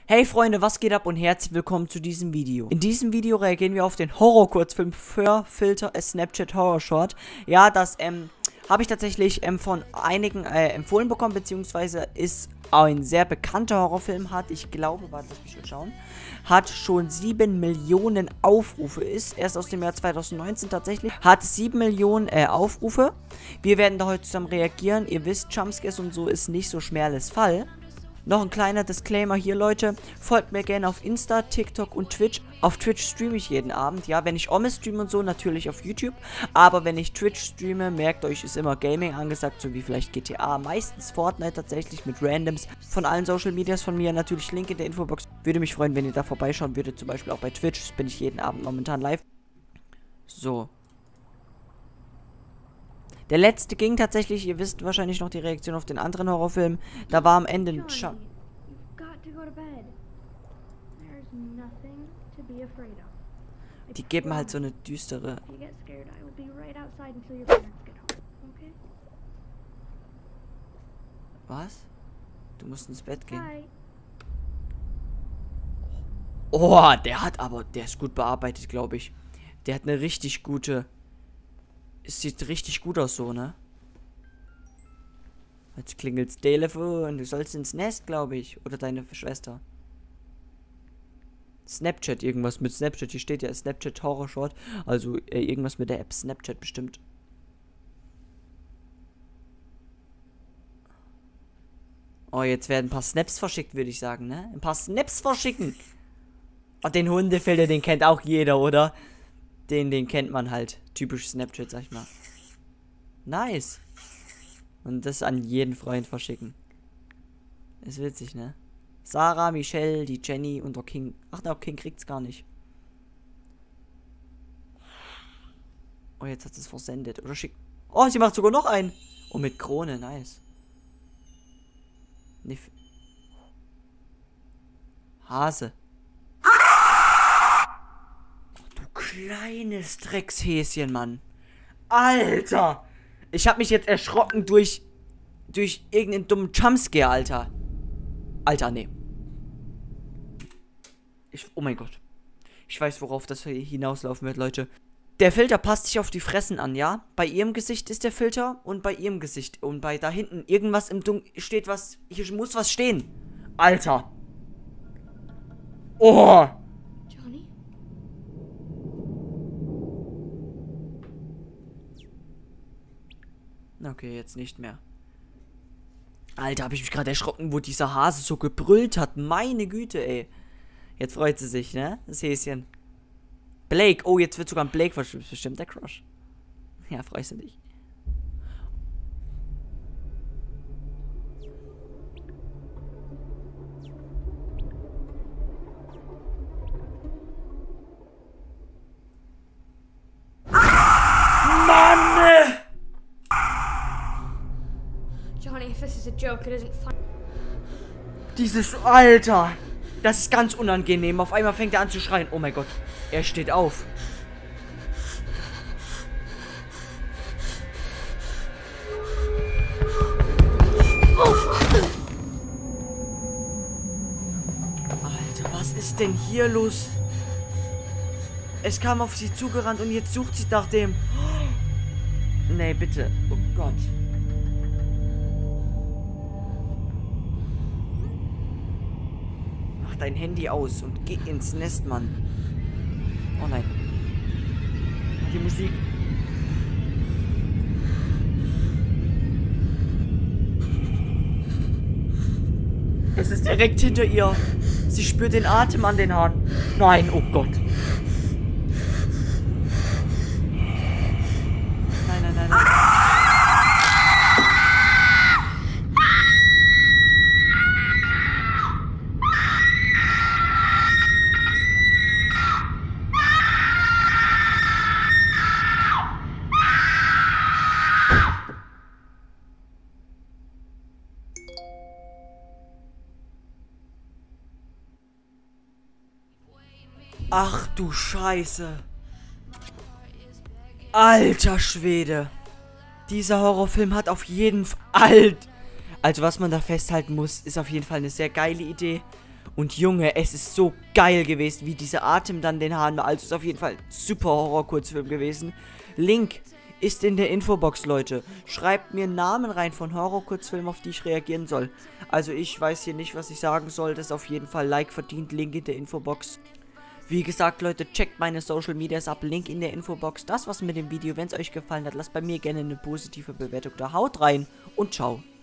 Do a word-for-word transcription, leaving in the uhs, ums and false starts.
Hey Freunde, was geht ab und herzlich willkommen zu diesem Video. In diesem Video reagieren wir auf den Horror-Kurzfilm für Filter a Snapchat Horror Short. Ja, das ähm, habe ich tatsächlich ähm, von einigen äh, empfohlen bekommen, beziehungsweise ist ein sehr bekannter Horrorfilm, hat, ich glaube, warte, lass mich schon schauen, hat schon sieben Millionen Aufrufe, ist erst aus dem Jahr zweitausendneunzehn tatsächlich, hat sieben Millionen äh, Aufrufe. Wir werden da heute zusammen reagieren. Ihr wisst, Jumpscares und so ist nicht so schmeres Fall. Noch ein kleiner Disclaimer hier, Leute. Folgt mir gerne auf Insta, TikTok und Twitch. Auf Twitch streame ich jeden Abend. Ja, wenn ich Omis streame und so, natürlich auf YouTube. Aber wenn ich Twitch streame, merkt euch, ist immer Gaming angesagt, so wie vielleicht G T A. Meistens Fortnite tatsächlich mit Randoms. Von allen Social Medias von mir natürlich Link in der Infobox. Würde mich freuen, wenn ihr da vorbeischauen würdet. Zum Beispiel auch bei Twitch. Bin ich jeden Abend momentan live. So. Der letzte ging tatsächlich, ihr wisst wahrscheinlich noch die Reaktion auf den anderen Horrorfilm. Da war am Ende ein Jump. Die geben halt so eine düstere. Was? Du musst ins Bett gehen. Oh, der hat aber, der ist gut bearbeitet, glaube ich. Der hat eine richtig gute. Es sieht richtig gut aus so, ne? Jetzt klingelt's Telefon. Du sollst ins Nest, glaube ich. Oder deine Schwester. Snapchat, irgendwas mit Snapchat. Hier steht ja Snapchat Horror Short. Also äh, irgendwas mit der App Snapchat bestimmt. Oh, jetzt werden ein paar Snaps verschickt, würde ich sagen, ne? Ein paar Snaps verschicken. Oh, den Hundefilter, den kennt auch jeder, oder? Den, den kennt man halt. Typisch Snapchat, sag ich mal. Nice. Und das an jeden Freund verschicken. Ist witzig, ne? Sarah, Michelle, die Jenny und der King. Ach, der King kriegt's gar nicht. Oh, jetzt hat es versendet. Oder schickt. Oh, sie macht sogar noch einen. Oh, mit Krone, nice. Nif Hase. Kleines Dreckshäschen, Mann. Alter. Ich hab mich jetzt erschrocken durch durch irgendeinen dummen Jumpscare, Alter. Alter, nee. Ich, oh mein Gott. Ich weiß, worauf das hinauslaufen wird, Leute. Der Filter passt sich auf die Fressen an, ja? Bei ihrem Gesicht ist der Filter und bei ihrem Gesicht. Und bei da hinten irgendwas im Dunkeln steht was. Hier muss was stehen. Alter. Oh. Okay, jetzt nicht mehr. Alter, habe ich mich gerade erschrocken, wo dieser Hase so gebrüllt hat. Meine Güte, ey. Jetzt freut sie sich, ne? Das Häschen. Blake. Oh, jetzt wird sogar ein Blake bestimmt der Crush. Ja, freust du dich. Mann! Dieses Alter, das ist ganz unangenehm. Auf einmal fängt er an zu schreien. Oh mein Gott, er steht auf. Alter, was ist denn hier los? Es kam auf sie zugerannt und jetzt sucht sie nach dem. Nee, bitte. Oh Gott. Mach dein Handy aus und geh ins Nest, Mann. Oh nein. Die Musik. Es ist direkt hinter ihr. Sie spürt den Atem an den Haaren. Nein, oh Gott. Nein, nein, nein, nein. Ach du Scheiße. Alter Schwede. Dieser Horrorfilm hat auf jeden Fall... Also was man da festhalten muss, ist auf jeden Fall eine sehr geile Idee. Und Junge, es ist so geil gewesen, wie dieser Atem dann den Haaren war. Also ist auf jeden Fall ein super Horror-Kurzfilm gewesen. Link ist in der Infobox, Leute. Schreibt mir Namen rein von Horror-Kurzfilmen, auf die ich reagieren soll. Also ich weiß hier nicht, was ich sagen soll. Das ist auf jeden Fall Like verdient. Link in der Infobox. Wie gesagt, Leute, checkt meine Social Medias ab. Link in der Infobox. Das war's mit dem Video. Wenn es euch gefallen hat, lasst bei mir gerne eine positive Bewertung da. Haut rein und ciao.